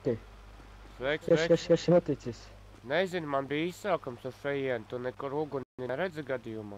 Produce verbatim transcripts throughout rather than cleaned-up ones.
Sveiks, Kas, kas, sveiks. kas noticis? Nezinu, man bija izsaukums uz šejienu, tu nekur uguni neredzi gadījumā.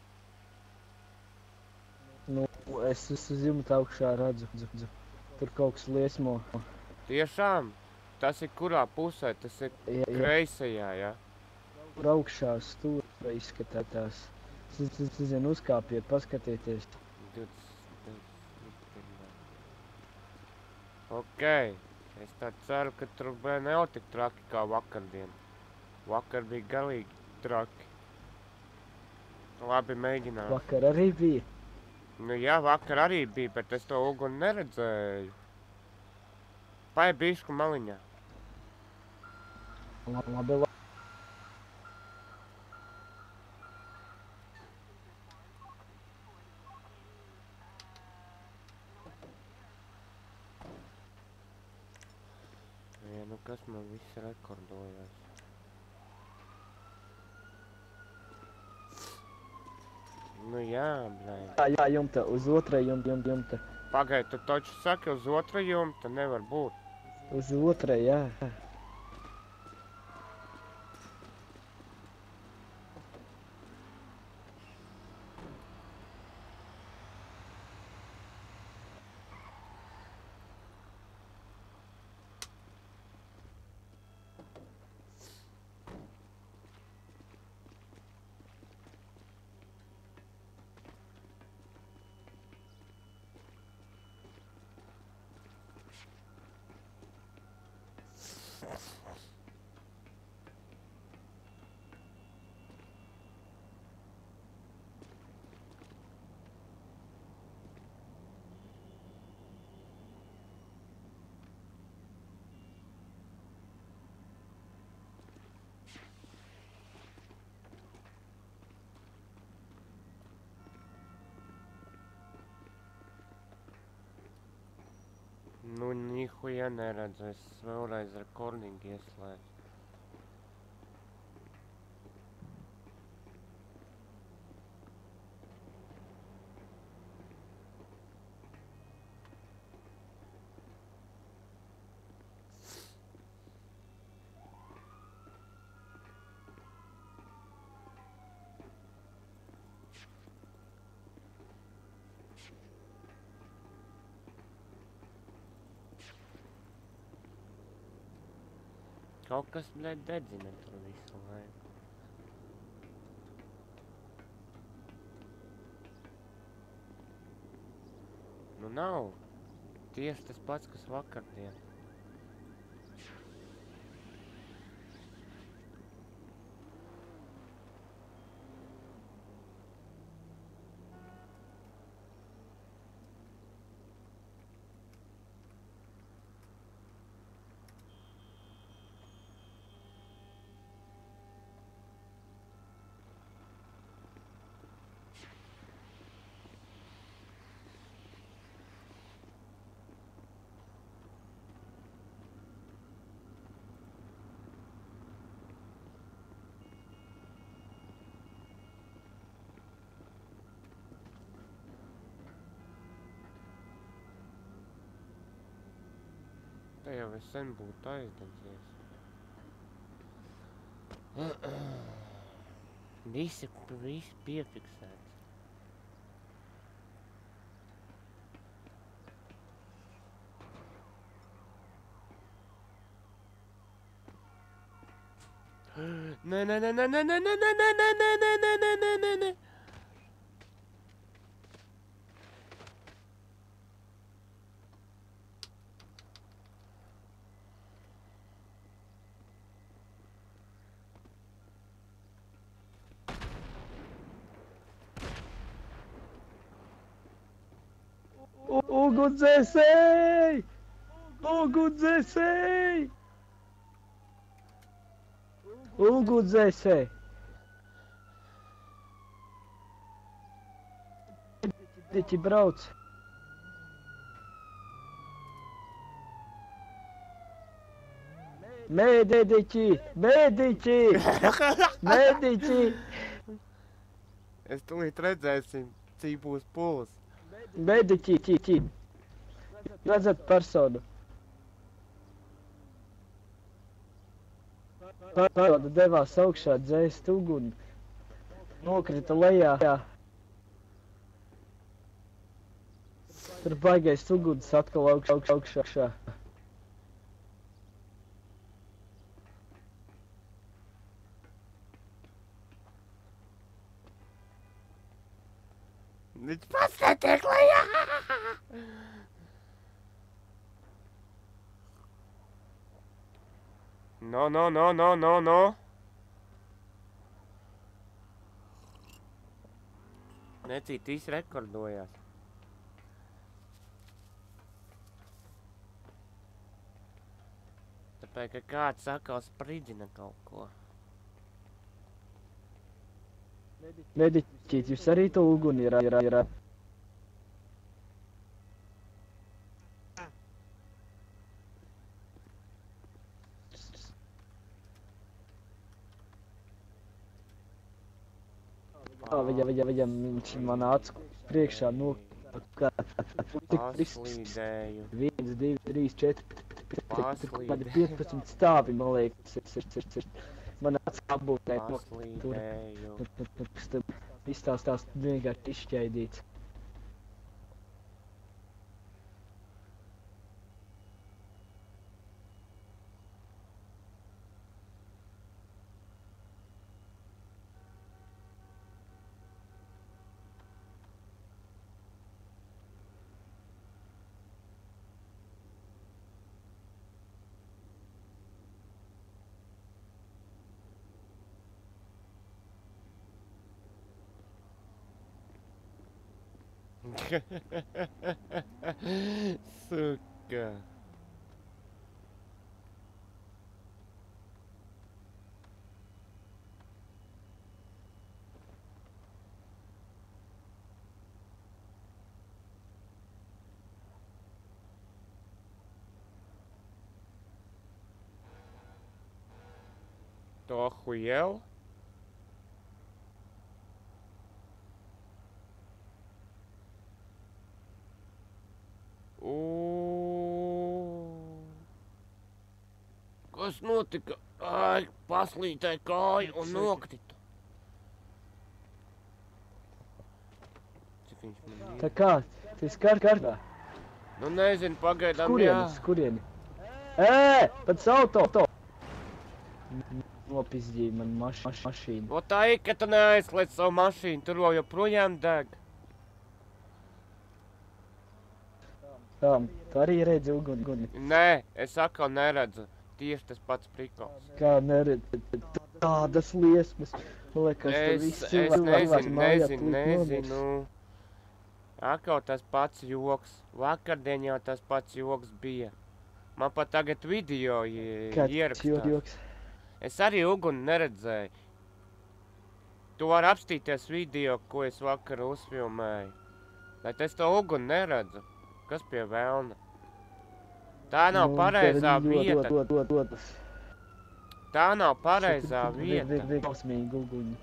Nu, es uz jumta augšā redzu, redzu. Tur kaut kas liesmo. Tiešām? Tas ir kurā pusē? Tas ir Jā, jā. kreisajā, jā? Tur augšā stūra izskatās. Es, es, es zinu, uzkāpiet, paskatieties. Okei. Es tā ceru, ka tur bija nav tik traki kā vakardien. Vakar bija galīgi traki. Labi, mēģinās. Vakar arī bija. Nu jā, vakar arī bija, bet es to uguni neredzēju. Pai bišku maliņā. Labi, labi. Jā, nu kas man viss rekordojās? Nu jā, blēj. Jā, jā, jumta, uz otrā jumta, jumta, jumta. Pagaid, tu taču saki uz otra jumta, nevar būt. Uz otrā, jā. Nu, nihuja neredzu, es vēlreiz rekordīgi ieslēdzu. Kaut kas, bļaļ, dedzina tur visu laiku. Nu nav. Tieši tas pats, kas vakardien. Te jau es sen būtu aizdedzies. Visi, visi piefiksēts. Nē, nē, nē, nē, nē, nē, nē, nē, nē, nē, nē, nē, nē, nē, nē, nē, nē. Ugunsdzēsēji! Ugunsdzēsēji! Ugunsdzēsēji! Mediķi brauc! Mediķi! Mediķi! Mediķi! Es tūlīt redzēsim, cik būs puls. Mediķi! Redzat personu? Pārvalde devās augšā dzēst uguni. Nokrita lejā. Tur baigais uguns atkal augš, augš, augšā. Viņš pats netiek lejā! No, no, no, no, no, no. Necīt izrekordojās. Tāpēc, ka kāds atkal spridzina kaut ko. Mediķīt, jūs arī to uguni ir, ir, ir. Viņa, viņa, viņa, viņš man acu priekšā no kā Paslīdēju. viens, divi, trīs, četri, Paslīdēju. piecpadsmit stāvi, man liekas. Man acu apbūtē. Paslīdēju. Izstāstās vienkārši izšķaidīts. Suka. Ты охуел? Kas notika? Ai, paslīdēja kāju un nokrita. Cik viņš man ir? Tā kā, tas kār kārtā. Nu nezinu, pagaidām jā. Kurienes, kurieni? Ē, pats auto! Nopizdīja man maš, maš, mašīnu. O tā ir, ka tu neaizslēdz savu mašīnu, tur vēl joprojām deg. Tā, tā arī redzi uguni, uguni. Nē, es atkal neredzu. Tieši tas pats prikols. Kā neredzi, tādas liesmas. Man liekas, tur Es, viss es cilvēks nezinu, mājā nezinu, tūlīt nomirs. nezinu. Atkal tas pats joks. Vakardien jau tas pats joks bija. Man pat tagad video i- Kāds ierakstās. joks? Es arī uguni neredzēju. Tu vari apstīties video, ko es vakar uzfilmēju. Bet es to uguni neredzu. Kas pie velna? Tā nav Nu, pareizā te ļoti, vieta. ļoti, ļoti, ļoti. Tā nav pareizā Tur- tur- tur- vir- vir- vieta. vir- Kausmīgi uguni.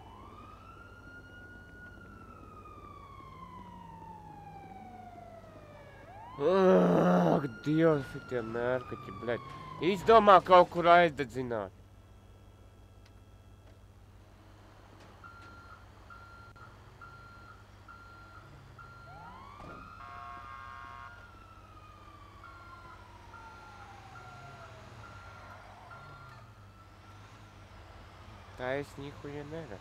Ak, Dievs, šitie mērkaķi, bļaļ. Izdomā kaut kur aizdedzināt. Tā es nihuja neredzu.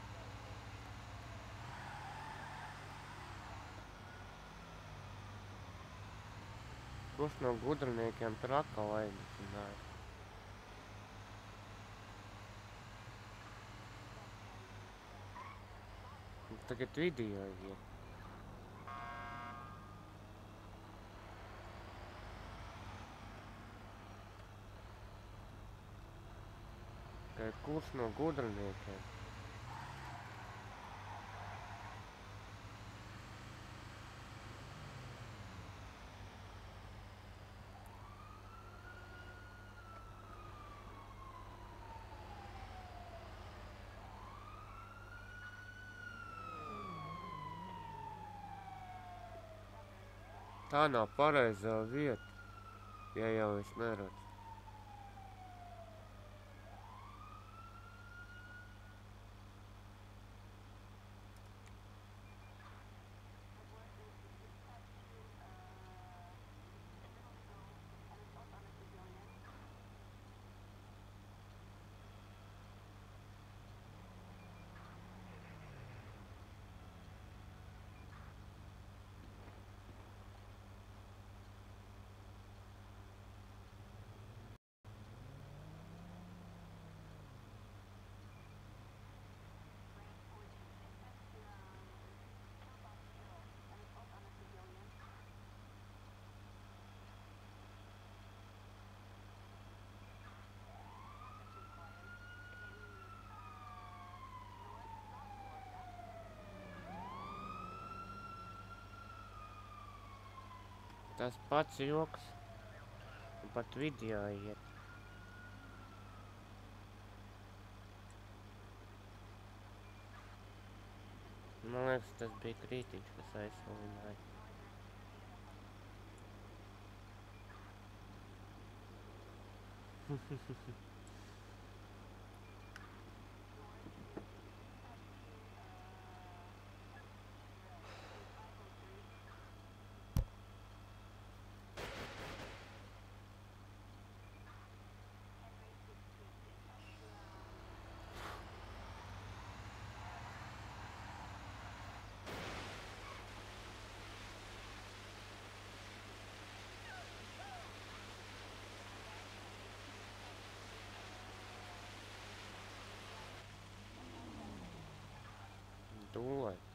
Kurš no gudrniekiem traka aizdzināja? Tagad video ir. Ka kurš no gudrniekiem? Tā nav pareizā vieta, ja jau es neredzu. Tas pats joks. Un pat video iet. Man liekas, tas bija kritiķis, kas aizsalināja. Dūlē.